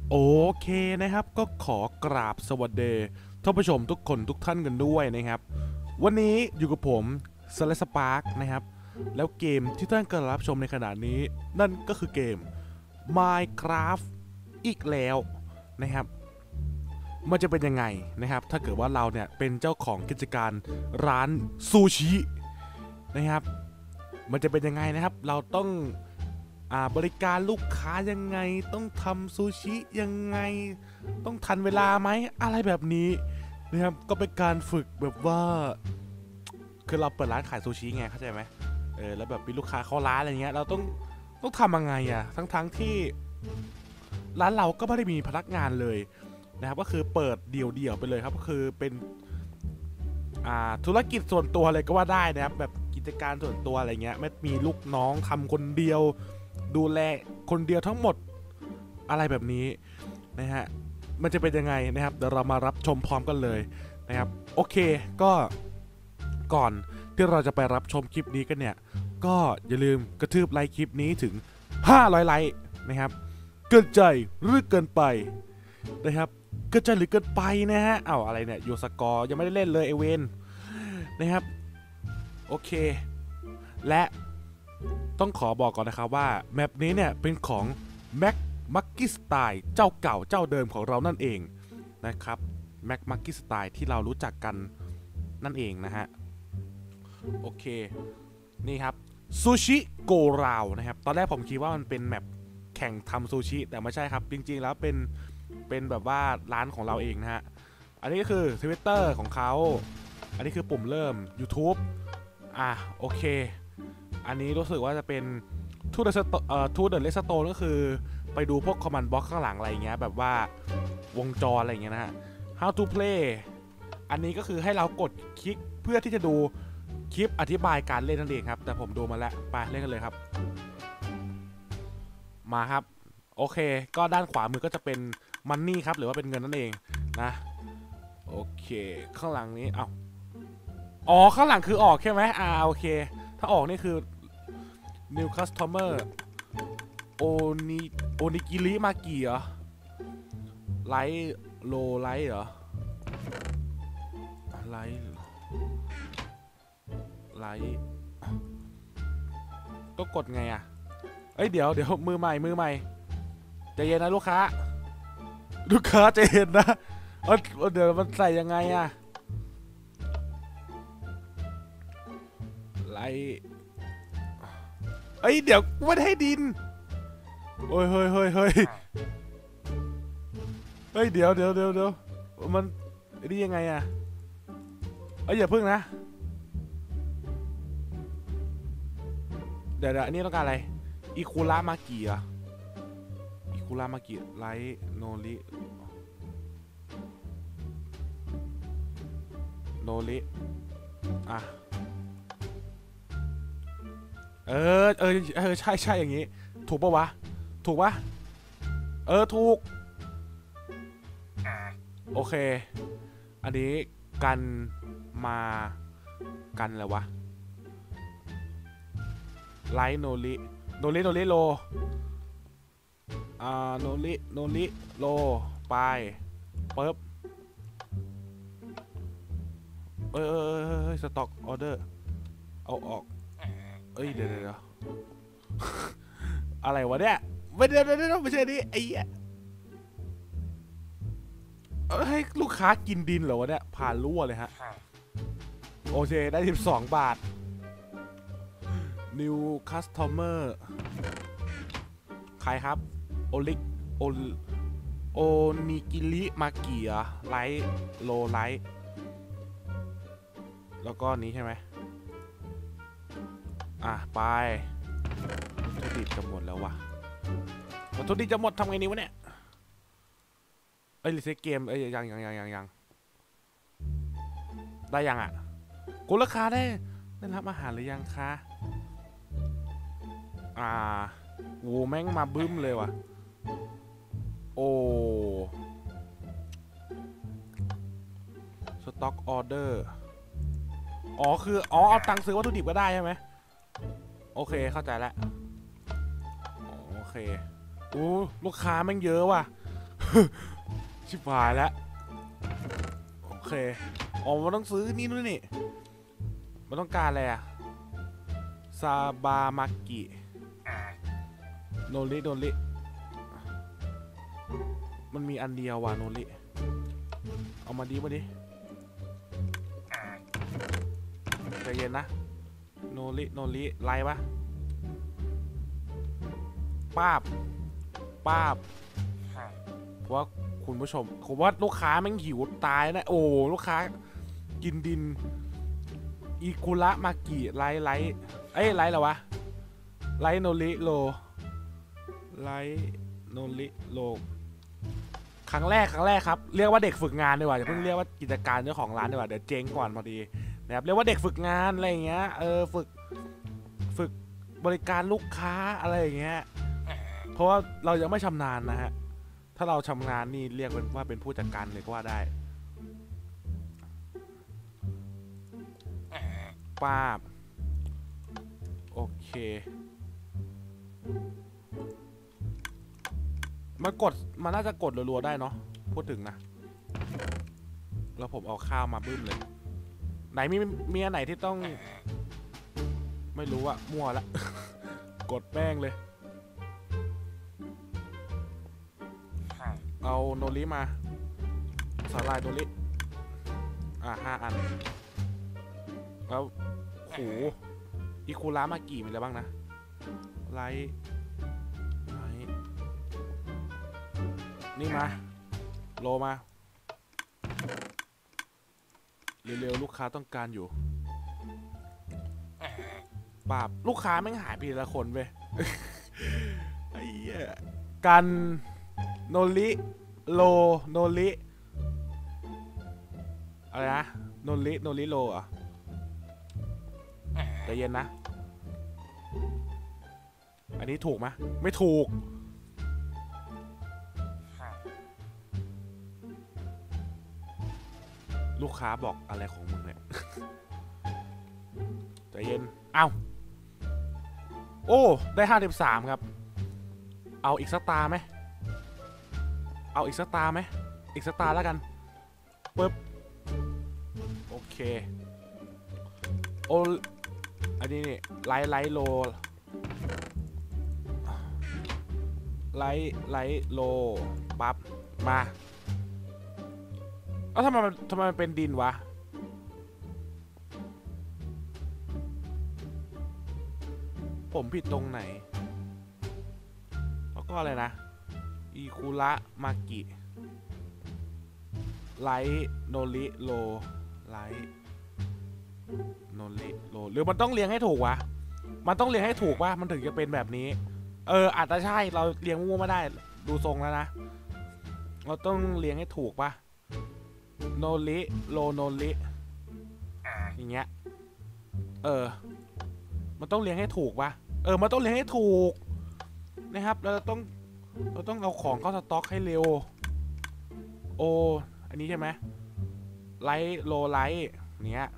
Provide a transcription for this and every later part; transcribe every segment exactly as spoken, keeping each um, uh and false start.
โอเคนะครับก็ขอกราบสวัสดีท่านผู้ชมทุกคนทุกท่านกันด้วยนะครับวันนี้อยู่กับผมสเลสปาร์กนะครับแล้วเกมที่ท่านกำลังรับชมในขณะนี้นั่นก็คือเกม Minecraft อีกแล้วนะครับมันจะเป็นยังไงนะครับถ้าเกิดว่าเราเนี่ยเป็นเจ้าของกิจการร้านซูชินะครับมันจะเป็นยังไงนะครับเราต้องบริการลูกค้ายังไงต้องทำซูชิยังไงต้องทันเวลาไหมอะไรแบบนี้นะครับก็เป็นการฝึกแบบว่าคือเราเปิดร้านขายซูชิไงเข้าใจไหมเออแล้วแบบมีลูกค้าเข้าร้านอะไรเงี้ยเราต้องต้องทำยังไงอะทั้งทั้งที่ร้านเราก็ไม่ได้มีพนักงานเลยนะครับก็คือเปิดเดี่ยวๆไปเลยครับก็คือเป็นอ่าธุรกิจส่วนตัวเลยก็ว่าได้นะครับแบบกิจการส่วนตัวอะไรเงี้ยไม่มีลูกน้องทำคนเดียวดูแลคนเดียวทั้งหมดอะไรแบบนี้นะฮะมันจะเป็นยังไงนะครับเดี๋ยวเรามารับชมพร้อมกันเลยนะครับโอเคก็ก่อนที่เราจะไปรับชมคลิปนี้กันเนี่ยก็อย่าลืมกระทืบไลค์คลิปนี้ถึงห้าร้อยไลค์นะครับเกินใจหรือเกินไปนะครับเกินใจหรือเกินไปนะฮะอ้าวอะไรเนี่ยโยสกอร์ยังไม่ได้เล่นเลยเอเวนนะครับโอเคและต้องขอบอกก่อนนะครับว่าแมปนี้เนี่ยเป็นของแม็กมักกี้สไตล์เจ้าเก่าเจ้าเดิมของเรานั่นเองนะครับแม็กมักกี้สไตล์ที่เรารู้จักกันนั่นเองนะฮะโอเคนี่ครับซูชิโกราวนะครับตอนแรกผมคิดว่ามันเป็นแมปแข่งทำซูชิแต่ไม่ใช่ครับจริงๆแล้วเป็นเป็นแบบว่าร้านของเราเองนะฮะอันนี้ก็คือ Twitter ของเขาอันนี้คือปุ่มเริ่ม YouTube อ่ะโอเคอันนี้รู้สึกว่าจะเป็นทูเดอร์เอ่อทูเดอร์เลสโตนก็คือไปดูพวกคอมมานด์บล็อกข้างหลังอะไรเงี้ยแบบว่าวงจรอะไรเงี้ยนะฮะ how to play อันนี้ก็คือให้เรากดคลิกเพื่อที่จะดูคลิปอธิบายการเล่นนั่นเองครับแต่ผมดูมาแล้วไปเล่นกันเลยครับมาครับโอเคก็ด้านขวามือก็จะเป็นมันนี่ครับหรือว่าเป็นเงินนั่นเองนะโอเคข้างหลังนี้เอ้าอ๋อข้างหลังคือออกใช่ไหมอ่าโอเคถ้าออกนี่คือ new customer โอนิโอนิกิริมากิเหรอไลท์โลไลท์เหรอไลท์ไลท์ก็กดไงอ่ะเอ้ยเดี๋ยวเดี๋ยวมือใหม่มือใหม่ใจเย็นนะลูกค้าลูกค้าใจเย็นนะเออเดี๋ยวมันใส่ยังไงอ่ะไลท์เอ้ยเดี๋ยวไม่ได้ให้ดินโอ้ยเฮ้ยเฮ้ยเฮ้ยเฮ้ยเดี๋ยวเดี๋ยวเดี๋ยวเดี๋ยวมันนี่ยังไงอ่ะเอ้ยอย่าพึ่งนะเดี๋ยวเดี๋ยวอันนี้ต้องการอะไรอิคุระมากิอ่ะอิคุระมากิไลท์โนริโนริอ่ะเออเออเออใช่ใช่อย่างงี้ถูกปะวะถูกปะเออถูกโอเคอันนี้กันมากันอะไรวะไลท์โนริโนริโนริโลอ่าโนริโนริโลไปปึ๊บเออเออสต็อกออเดอร์เอาออกเอ้ยเดี๋ยวเดี๋ยวอะไรวะเนี่ยไม่เดี๋ยวเดี๋ยวไม่ใช่นี่ไอ้ให้ลูกค้ากินดินเหรอวะเนี่ยผ่านรั่วเลยฮะโอเคได้สิบสองบาท new customer ใครครับโอลิกโอโอนิกิริมากิอะไลท์โลไลท์แล้วก็นี้ใช่ไหมอ่ะไปวัตถุดิบจะหมดแล้ววะวัตถุดิบจะหมดทำไงนี้วะเนี่ยเอ้ยรีเซ็ตเกมเอ้ยยังยังยังยังยังได้ยังอ่ะกูราคาได้ได้รับอาหารหรือยังคะอ่าโว้แม่งมาบึ้มเลยว่ะโอ้สต็อกออเดอร์อ๋อคืออ๋อเอาตังค์ซื้อวัตถุดิบก็ได้ใช่ไหมโอเคเข้าใจแล้วโอเคอู้ลูกค้าแม่งเยอะว่ะชิบหายแล้วโอเคอ๋อมันต้องซื้อนี่นู่นนี่มันต้องการอะไรอะซาบามากิโนริโนริมันมีอันเดียวว่ะโนริเอามาดิมาดิใจเย็นนะโนริโนริไล่ปะป้าบป้าบเพราะว่าคุณผู้ชมผมว่าลูกค้าแม่งหิวตายนะโอ้ลูกค้ากินดินอิคุระมากิไลไลเอ้ยไลเหรอวะไลโนริโลไลโนริโลครั้งแรกครั้งแรกครับเรียกว่าเด็กฝึกงานดีกว่าอย่าเพิ่งเรียกว่ากิจการเจ้าของร้านดีกว่าเดี๋ยวเจ๊งก่อนพอดีนะครับเรียกว่าเด็กฝึกงานอะไรอย่างเงี้ยเออฝึกฝึกบริการลูกค้าอะไรอย่างเงี้ยเพราะว่าเรายังไม่ชำนาญนะฮะถ้าเราชำนาญนี่เรียกว่าเป็นผู้จัดการเลยก็ว่าได้ป้าบโอเคมันกดมันน่าจะกดรัวๆได้เนาะพูดถึงนะแล้วผมเอาข้าวมาบึ้มเลยไหนมีมีอันไหนที่ต้องไม่รู้อะมั่วละ กดแป้งเลยเอาโนริมาสาลายโนริอ่ะห้าอันแล้วโหอิคุระมากิมีอะไรบ้างนะไลท์ไลท์นี่มาโลมาเร็วๆลูกค้าต้องการอยู่ปราบลูกค้าแม่งหายไปละคนเว้ย ไอ้เหี้ยกันโนริโลโนริอะไรนะโนริโนริโลอ่ะใจเย็นนะอันนี้ถูกไหมไม่ถูกลูกค้าบอกอะไรของมึงเนี่ย ใจเย็นเอ้าโอ้ได้ห้าสิบสามครับเอาอีกสักตาไหมเอาอีกสักตาไหมอีกสักตาแล้วกันปึ๊บโอเคโออันนี้นี่ไลท์ไลท์โลไลท์ไลท์โลปั๊บมาเอ้าทำไมมันทำไมมันเป็นดินวะผมผิดตรงไหนแล้วก็อะไรนะอิคุระมากิไลท์โนริโลไลท์โนริโลหรือมันต้องเรียงให้ถูกวะมันต้องเรียงให้ถูกวะมันถึงจะเป็นแบบนี้เอออาจจะใช่เราเรียงมั่วไม่ได้ดูทรงแล้วนะเราต้องเรียงให้ถูกปะโนริโลโนริอย่างเงี้ยเออมันต้องเรียงให้ถูกปะเออมันต้องเรียงให้ถูกนะครับเราต้องเราต้องเอาของเข้าสต็อกให้เร็วโออันนี้ใช่ไหมไลท์โลไลท์เนี้ย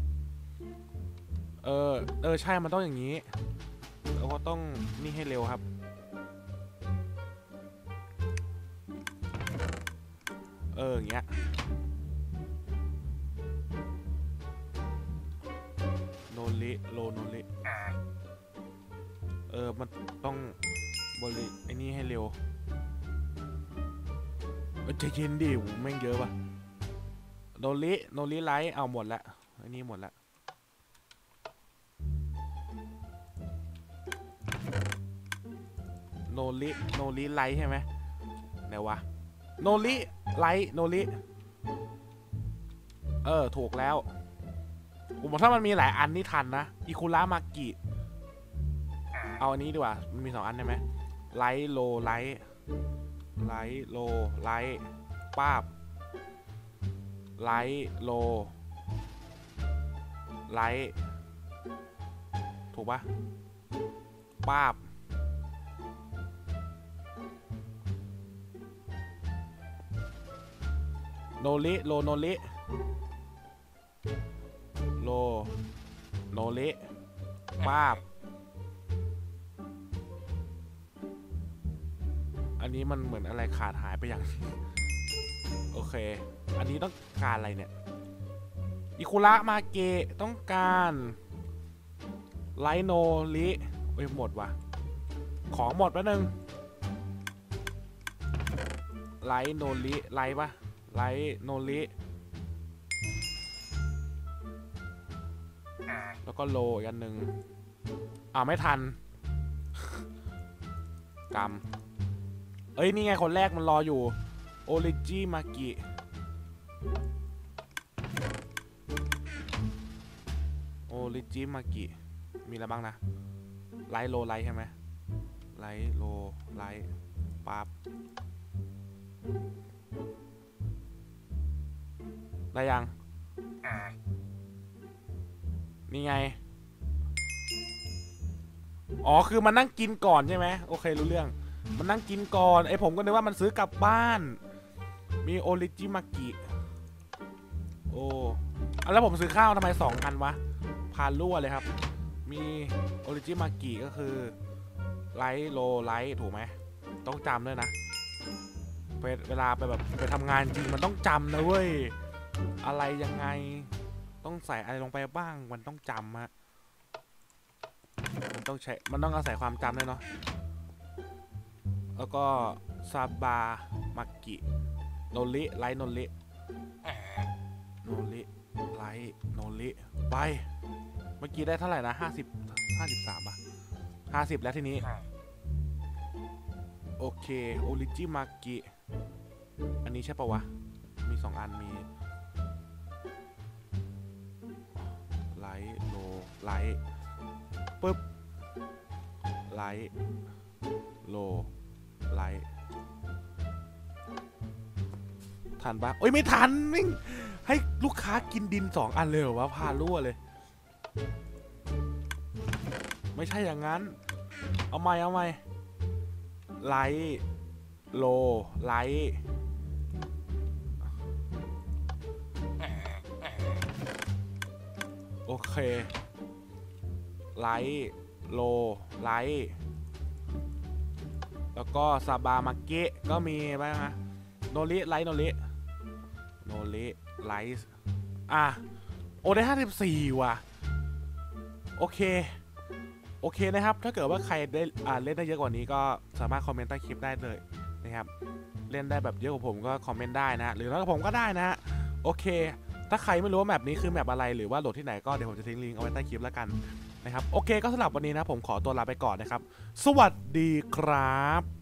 เออเออใช่มันต้องอย่างนี้เราก็ต้องนี่ให้เร็วครับเอออย่างเงี้ยโนริโลโนริเออมันต้องบริไอ้นี่ให้เร็วใจเย็นดิแม่งเยอะป่ะโนริโนริไลท์เอาหมดละไอ้นี่หมดละโนริโนริไลท์ใช่ไหมไหนวะโนริไลท์โนริเออถูกแล้วผมบอกถ้ามันมีหลายอันนี่ทันนะอิคุระมากิเอาอันนี้ดีกว่ามันมีสองอันใช่ไหมไลท์โลไลท์ไลท์โลไลท์ป้าบไลท์โลไลท์ถูกปะป้าบโนริโลโนริโลโนริป้าบอันนนี้มันเหมือนอะไรขาดหายไปอย่าง โอเคอันนี้ต้องการอะไรเนี่ยอิคุระมาเกะต้องการไลโนลิเอ้ยหมดว่ะของหมดแป๊บนึงไลโนลิไลปะไลโนลิแล้วก็โลอีกอันหนึ่งอ่าไม่ทัน กรรมเอ้ยนี่ไงคนแรกมันรออยู่โอริจิมากิโอริจิมากิมีอะไรบ้างนะไลโลไลใช่ไหมไลโลไลปั๊บได้ยังนี่ไงอ๋อคือมันนั่งกินก่อนใช่ไหมโอเครู้เรื่องมันนั่งกินก่อนไอผมก็นึกว่ามันซื้อกลับบ้านมีโอริจิมากิโอ้แล้วผมซื้อข้าวทำไมสองอันวะพานรั่วเลยครับมีโอริจิมากิก็คือไลท์โลไลท์ถูกไหมต้องจำด้วยนะเวลาไปแบบไปทำงานจริงมันต้องจำนะเว้ยอะไรยังไงต้องใส่อะไรลงไปบ้างมันต้องจำฮะมันต้องใช้มันต้องอาศัยความจำด้วยเนาะแล้วก็ซาบามากิโนริไลท์โนริโนริไลท์โนริไปเมื่อกี้ได้เท่าไหร่นะห้าสิบห้าสิบสามป่ะห้าสิบแล้วทีนี้โอเคโอริจิมากิอันนี้ใช่ปะวะมีสองอันมีไลท์โลไลท์ปึ๊บไลท์โลไลท์ทันปะโอ้ยไม่ทันมิ่งให้ลูกค้ากินดินสองอันเลยเหรอวะพารั่วเลยไม่ใช่อย่างนั้นเอาใหม่เอาใหม่ไลท์โลไลท์โอเคไลท์โลไลท์แล้วก็ซาบามาเกะก็มีบ้างนะโนริไลท์โนริโนริไลท์อ่ะโอได้ห้าสิบสี่ว่ะโอเคโอเคนะครับถ้าเกิดว่าใครได้อ่าเล่นได้เยอะกว่านี้ก็สามารถคอมเมนต์ใต้คลิปได้เลยนะครับเล่นได้แบบเยอะกว่าผมก็คอมเมนต์ได้นะหรือน้อยกว่าผมก็ได้นะโอเคถ้าใครไม่รู้ว่าแมปนี้คือแมปอะไรหรือว่าโหลดที่ไหนก็เดี๋ยวผมจะทิ้งลิงก์เอาไว้ใต้คลิปแล้วกันนะครับโอเคก็สำหรับวันนี้นะผมขอตัวลาไปก่อนนะครับสวัสดีครับ